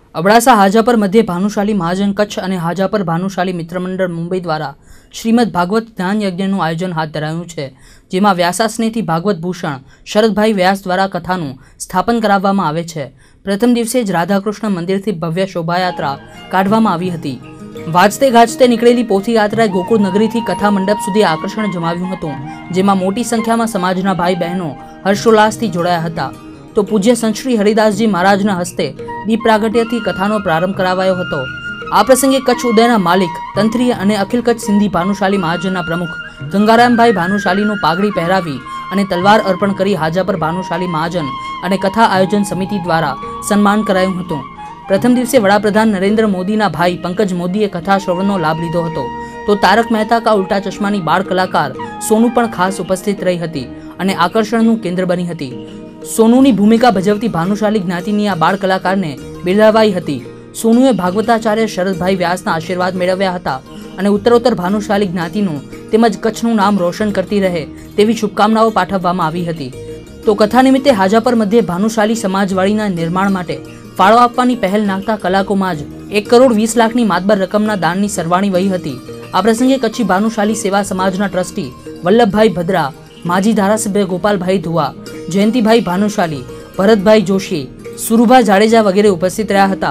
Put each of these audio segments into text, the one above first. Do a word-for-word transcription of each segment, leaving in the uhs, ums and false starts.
અબડાસા હાજાપર મધ્ય ભાનુશાલી મહાજન કચ્છ અને હાજાપર ભાનુશાલી મિત્રમંડળ મુંબઈ દ્વારા શ્રીમદ ભાગવત જ્ઞાન યજ્ઞનું આયોજન હાથ ધરાયું છે, જેમાં વ્યાસાસનેથી ભાગવત ભૂષણ શરદભાઈ વ્યાસ દ્વારા કથાનું સ્થાપન કરાવવામાં આવે છે। પ્રથમ દિવસે જ રાધાકૃષ્ણ મંદિરથી ભવ્ય શોભાયાત્રા કાઢવામાં આવી હતી। વાજતે ગાજતે નીકળેલી પોથી યાત્રાએ ગોકુળ નગરીથી કથા મંડપ સુધી આકર્ષણ જમાવ્યું હતું, જેમાં મોટી સંખ્યામાં સમાજના ભાઈ બહેનો હર્ષોલ્લાસથી જોડાયા હતા। તો પૂજ્ય સંત શ્રી હરિદાસજી મહારાજના હસ્તે દીપ પ્રાગટ્યથી કથાનો પ્રારંભ કરાવાયો હતો। આ પ્રસંગે કચ્છ ઉદયના માલિક તંત્રી અને અખિલ કચ્છ સિંધી ભાનુશાલી મહાજનના પ્રમુખ ગંગારામભાઈ ભાનુશાલીનું પાઘડી પહેરાવી અને તલવાર અર્પણ કરી હાજાપર ભાનુશાલી મહાજન અને કથા આયોજન સમિતિ દ્વારા સન્માન કરાયું હતું। પ્રથમ દિવસે વડાપ્રધાન નરેન્દ્ર મોદીના ભાઈ પંકજ મોદીએ કથા શ્રવણનો લાભ લીધો હતો, તો તારક મહેતા કા ઉલ્ટા ચશ્માની બાળ કલાકાર સોનુ પણ ખાસ ઉપસ્થિત રહી હતી અને આકર્ષણનું કેન્દ્ર બની હતી। સોનુની ભૂમિકા ભજવતી ભાનુશાલી જ્ઞાતિની આ બાળ કલાકારને બિરદાવાઈ હતી। સોનુએ ભાગવતાચાર્ય શરદભાઈ વ્યાસના આશીર્વાદ મેળવ્યા હતા અને ઉત્તરોત્તર ભાનુશાલી જ્ઞાતિનું તેમજ કચ્છનું નામ રોશન કરતી રહે તેવી શુભકામનાઓ પાઠવવામાં આવી હતી। તો કથા નિમિત્તે હાજાપર મધ્યે ભાનુશાલી સમાજવાડીના નિર્માણ માટે ફાળો આપવાની પહેલ નાખતા કલાકોમાં જ એક કરોડ વીસ લાખની માતબર રકમના દાનની સરવાણી વહી હતી। આ પ્રસંગે કચ્છી ભાનુશાલી સેવા સમાજના ટ્રસ્ટી વલ્લભભાઈ ભદ્રા, માજી ધારાસભ્ય ગોપાલભાઈ ધુવા, જયંતિભાઈ ભાનુશાલી, ભરતભાઈ જોશી, સુરુભા જાડેજા વગેરે ઉપસ્થિત રહ્યા હતા।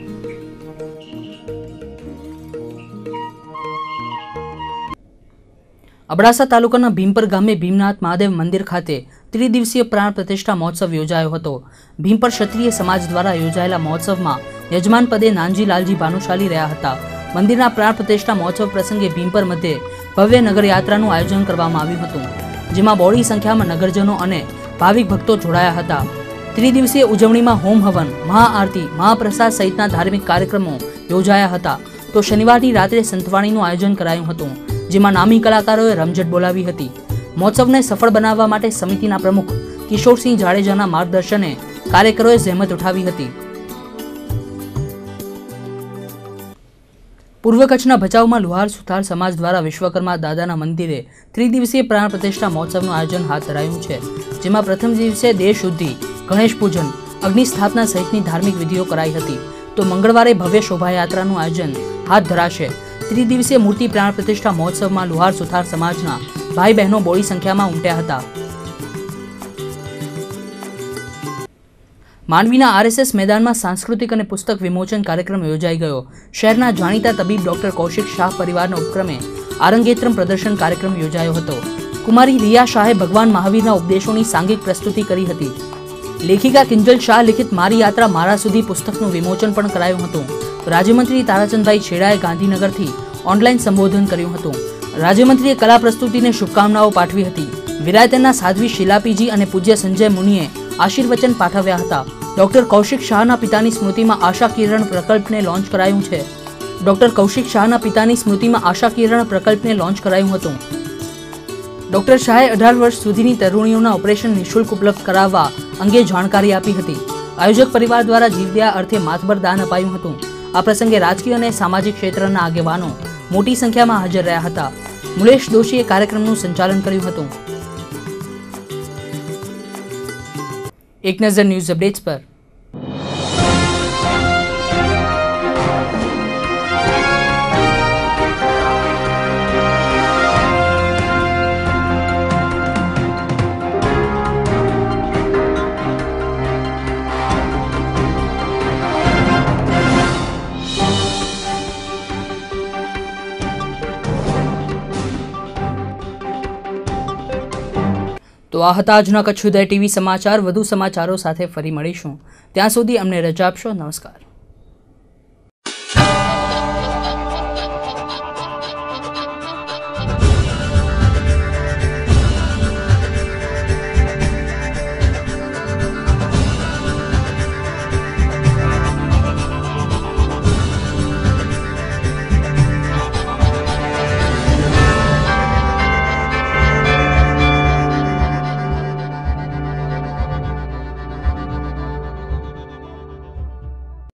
અબડાસા તાલુકાના ભીમપર ગામે ભીમનાથ મહાદેવ મંદિર ખાતે ત્રિદિવસીય પ્રાણ પ્રતિષ્ઠા મહોત્સવ યોજાયો હતો। ભીમપર ક્ષત્રિય સમાજ દ્વારા યોજાયેલા મહોત્સવમાં યજમાન પદે નાનજી લાલજી ભાનુશાલી રહ્યા હતા। મંદિરના પ્રાણ પ્રતિષ્ઠા મહોત્સવ પ્રસંગે ભીમપર મધ્યે ભવ્ય નગરયાત્રાનું આયોજન કરવામાં આવ્યું હતું, જેમાં બહોળી સંખ્યામાં નગરજનો અને ભાવિક ભક્તો જોડાયા હતા। ત્રિદિવસીય ઉજવણીમાં હોમ હવન, મહાઆરતી, મહાપ્રસાદ સહિતના ધાર્મિક કાર્યક્રમો યોજાયા હતા। તો શનિવારની રાત્રે સંતવાણીનું આયોજન કરાયું હતું, જેમાં નામી કલાકારોએ રમઝટ બોલાવી હતી। મહોત્સવને સફળ બનાવવા માટે સમિતિના પ્રમુખ કિશોરસિંહ જાડેજાના માર્ગદર્શને કાર્યકરોએ જહેમત ઉઠાવી હતી। પૂર્વ કચ્છના ભચાઉમાં લુહાર સુથાર સમાજ દ્વારા વિશ્વકર્મા દાદાના મંદિરે ત્રિદિવસીય પ્રાણ પ્રતિષ્ઠા મહોત્સવનું આયોજન હાથ ધરાયું છે, જેમાં પ્રથમ દિવસે દેહ શુદ્ધિ, ગણેશ પૂજન, અગ્નિ સ્થાપના સહિતની ધાર્મિક વિધિઓ કરાઈ હતી। તો મંગળવારે ભવ્ય શોભાયાત્રાનું આયોજન હાથ ધરાશે। ત્રિદિવસીય મૂર્તિ પ્રાણ પ્રતિષ્ઠા મહોત્સવમાં લુહાર સુથાર સમાજના ભાઈ બહેનો બોડી સંખ્યામાં ઉમટ્યા હતા। માંડવીના આરએસએસ મેદાનમાં સાંસ્કૃતિક અને પુસ્તક વિમોચન કાર્યક્રમ યોજાઈ ગયો। શહેરના જાણીતા તબીબ ડોક્ટર કૌશિક શાહ પરિવારના ઉપક્રમે આરંગેત્રમ પ્રદર્શન કાર્યક્રમ યોજાયો હતો। કુમારી રિયા શાહે ભગવાન મહાવીરના ઉપદેશોની સાંઘિક પ્રસ્તુતિ કરી હતી। લેખિકા કિંજલ શાહ લિખિત મારી યાત્રા મારા સુધી પુસ્તકનું વિમોચન પણ કરાયું હતું। રાજ્યમંત્રી તારાચંદભાઈ છેડાએ ગાંધીનગરથી ઓનલાઈન સંબોધન કર્યું હતું। રાજ્યમંત્રીએ કલા પ્રસ્તુતિને શુભકામનાઓ પાઠવી હતી। વિરાયતના સાધ્વી શિલાપીજી અને પૂજ્ય સંજય મુનિએ આશીર્વચન પાઠવ્યા હતા। ડોક્ટર કૌશિક શાહના પિતાની સ્મૃતિમાં આશા કિરણ પ્રકલ્પને લોન્ચ કરાયું છે। ડોક્ટર કૌશિક શાહના પિતાની સ્મૃતિમાં આશા કિરણ પ્રકલ્પને લોન્ચ કરાયું હતું। ડોક્ટર શાહે અઢાર વર્ષ સુધીની તરુણીઓના ઓપરેશન નિઃશુલ્ક ઉપલબ્ધ કરાવવા અંગે જાણકારી આપી હતી। આયોજક પરિવાર દ્વારા જીવદયા અર્થે માતબર દાન અપાયું હતું। આ પ્રસંગે રાજકીય અને સામાજિક ક્ષેત્રના આગેવાનો મોટી સંખ્યામાં હાજર રહ્યા હતા। મુલેશ દોશીએ કાર્યક્રમનું સંચાલન કર્યું હતું। એક નજર ન્યૂઝ અપડેટ્સ પર। તો આ હતા આજના કચ્છ ઉદય ટીવી સમાચાર। વધુ સમાચારો સાથે ફરી મળીશું, ત્યાં સુધી અમને રજા આપશો। નમસ્કાર।